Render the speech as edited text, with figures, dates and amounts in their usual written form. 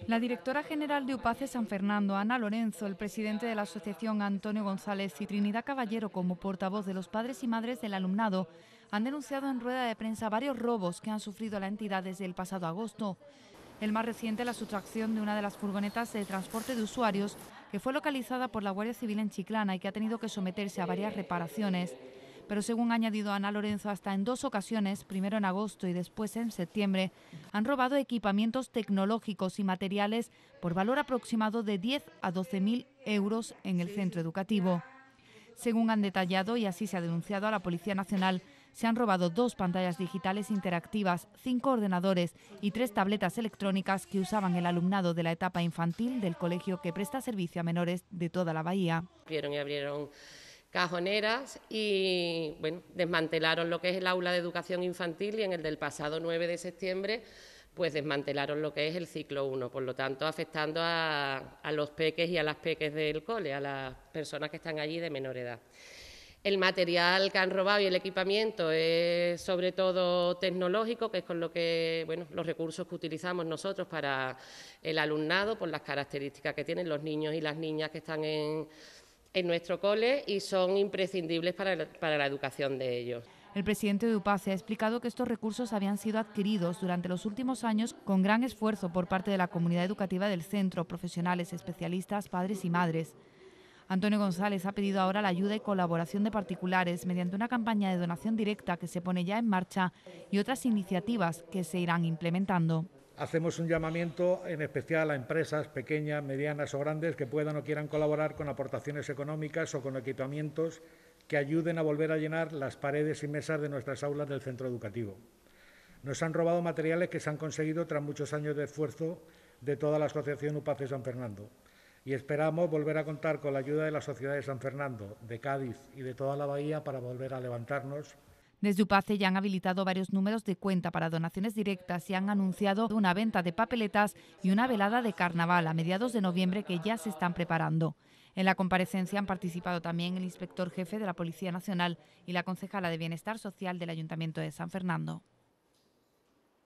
La directora general de UPACE San Fernando, Ana Lorenzo, el presidente de la asociación Antonio González y Trinidad Caballero como portavoz de los padres y madres del alumnado han denunciado en rueda de prensa varios robos que han sufrido la entidad desde el pasado agosto. El más reciente, la sustracción de una de las furgonetas de transporte de usuarios que fue localizada por la Guardia Civil en Chiclana y que ha tenido que someterse a varias reparaciones. Pero según ha añadido Ana Lorenzo, hasta en 2 ocasiones, primero en agosto y después en septiembre, han robado equipamientos tecnológicos y materiales por valor aproximado de 10 a 12.000 euros en el centro educativo. Según han detallado, y así se ha denunciado a la Policía Nacional, se han robado 2 pantallas digitales interactivas, 5 ordenadores y 3 tabletas electrónicas que usaban el alumnado de la etapa infantil del colegio que presta servicio a menores de toda la bahía. Abrieron cajoneras y desmantelaron lo que es el aula de educación infantil, y en el del pasado 9 de septiembre pues desmantelaron lo que es el ciclo 1, por lo tanto afectando a los peques y a las peques del cole, a las personas que están allí de menor edad. El material que han robado y el equipamiento es sobre todo tecnológico, que es con lo que, los recursos que utilizamos nosotros para el alumnado, por las características que tienen los niños y las niñas que están en nuestro cole, y son imprescindibles para la educación de ellos. El presidente de UPACE ha explicado que estos recursos habían sido adquiridos durante los últimos años con gran esfuerzo por parte de la comunidad educativa del centro, profesionales, especialistas, padres y madres. Antonio González ha pedido ahora la ayuda y colaboración de particulares mediante una campaña de donación directa que se pone ya en marcha y otras iniciativas que se irán implementando. Hacemos un llamamiento en especial a empresas pequeñas, medianas o grandes que puedan o quieran colaborar con aportaciones económicas o con equipamientos que ayuden a volver a llenar las paredes y mesas de nuestras aulas del centro educativo. Nos han robado materiales que se han conseguido tras muchos años de esfuerzo de toda la asociación UPACE San Fernando, y esperamos volver a contar con la ayuda de la sociedad de San Fernando, de Cádiz y de toda la bahía para volver a levantarnos. Desde UPACE ya han habilitado varios números de cuenta para donaciones directas y han anunciado una venta de papeletas y una velada de carnaval a mediados de noviembre que ya se están preparando. En la comparecencia han participado también el inspector jefe de la Policía Nacional y la concejala de Bienestar Social del Ayuntamiento de San Fernando.